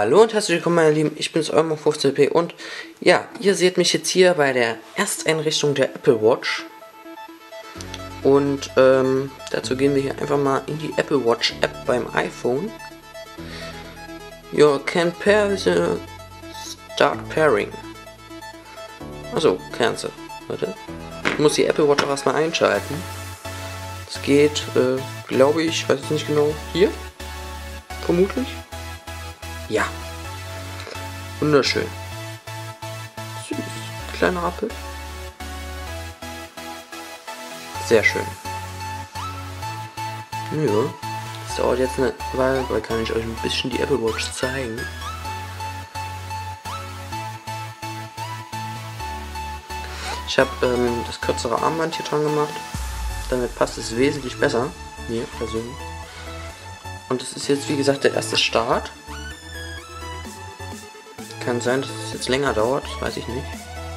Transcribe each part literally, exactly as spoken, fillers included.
Hallo und herzlich willkommen, meine Lieben, ich bin's, euer fünfzehn p und ja, ihr seht mich jetzt hier bei der Ersteinrichtung der Apple Watch. Und ähm, dazu gehen wir hier einfach mal in die Apple Watch App beim iPhone. You can pair with a Start Pairing. Also, Cancel. Warte. Ich muss die Apple Watch auch erstmal einschalten. Es geht, äh, glaube ich, weiß ich nicht genau, hier. Vermutlich. Ja. Wunderschön. Süß. Kleiner Apfel. Sehr schön. Ja. Das dauert jetzt eine Weile, weil kann ich euch ein bisschen die Apple Watch zeigen. Ich habe ähm, das kürzere Armband hier dran gemacht. Damit passt es wesentlich besser. Mir persönlich. Und es ist jetzt, wie gesagt, der erste Start. Kann sein, dass es jetzt länger dauert, weiß ich nicht.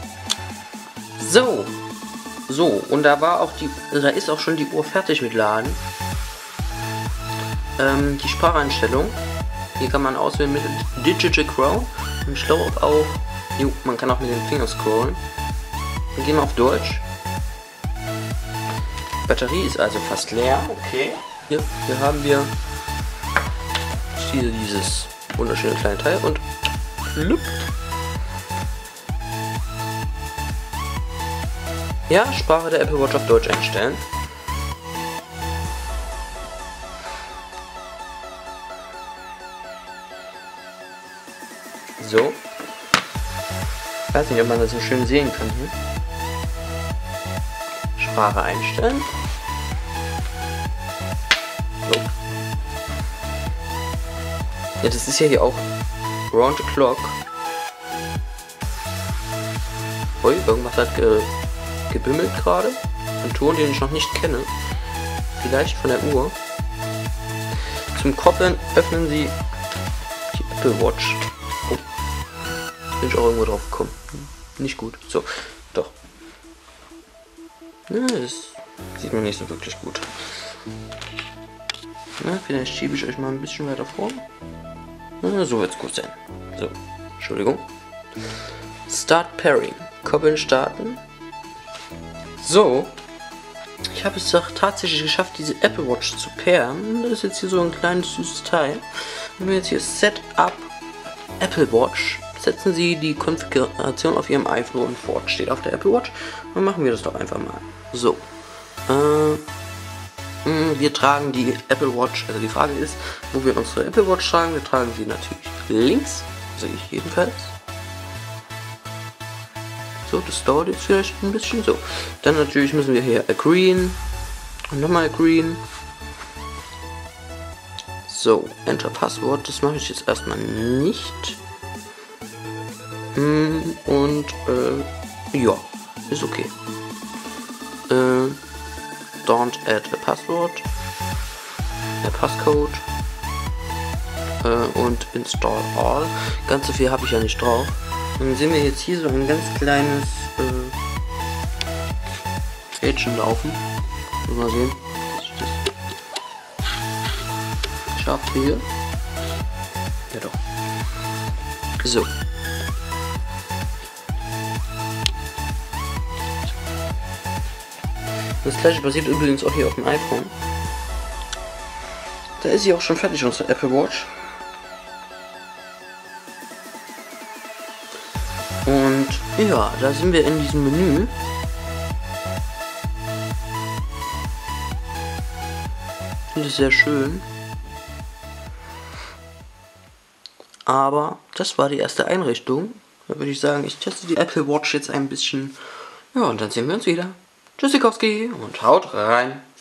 So. So, und da war auch die, da ist auch schon die Uhr fertig mit Laden. Ähm, die Spracheinstellung. Hier kann man auswählen mit Digital Crown. Und ich glaube auch, jo, man kann auch mit den Fingern scrollen. Dann gehen wir auf Deutsch. Die Batterie ist also fast leer. Okay. Hier, hier haben wir hier dieses wunderschöne kleine Teil und flupp. Ja, Sprache der Apple Watch auf Deutsch einstellen. So. Ich weiß nicht, ob man das so schön sehen kann hier. Sprache einstellen. So. Ja, das ist ja hier auch Round the Clock. Ui, irgendwas hat ge gebimmelt gerade. Ein Ton, den ich noch nicht kenne. Vielleicht von der Uhr. Zum Koppeln öffnen Sie die Apple Watch. Oh. Bin ich auch irgendwo drauf gekommen. Nicht gut. So, doch. Ja, das sieht man nicht so wirklich gut. Na, vielleicht schiebe ich euch mal ein bisschen weiter vor. Na, so wird es gut sein. So, Entschuldigung. Start Pairing. Koppeln starten. So. Ich habe es doch tatsächlich geschafft, diese Apple Watch zu pairen. Das ist jetzt hier so ein kleines süßes Teil. Wenn wir jetzt hier Set Up Apple Watch, setzen Sie die Konfiguration auf Ihrem iPhone fort. Steht auf der Apple Watch. Dann machen wir das doch einfach mal. So. Äh. Wir tragen die Apple Watch, also die Frage ist, wo wir unsere Apple Watch tragen. Wir tragen sie natürlich links, also ich jedenfalls. So, das dauert jetzt vielleicht ein bisschen. So, dann natürlich müssen wir hier agreeen und nochmal agreeen. So, Enter Passwort, das mache ich jetzt erstmal nicht. Und, äh, ja, ist okay. Äh, Don't add a password, a passcode äh, und install all. Ganz so viel habe ich ja nicht drauf. Dann sehen wir jetzt hier so ein ganz kleines äh, Fädchen laufen. Mal sehen, dass ich das schaffe hier. Ja doch. So. Das gleiche passiert übrigens auch hier auf dem iPhone. Da ist sie auch schon fertig, unsere Apple Watch. Und ja, da sind wir in diesem Menü. Ich finde es sehr schön. Aber das war die erste Einrichtung. Da würde ich sagen, ich teste die Apple Watch jetzt ein bisschen. Ja, und dann sehen wir uns wieder. Tschüssikowski und haut rein.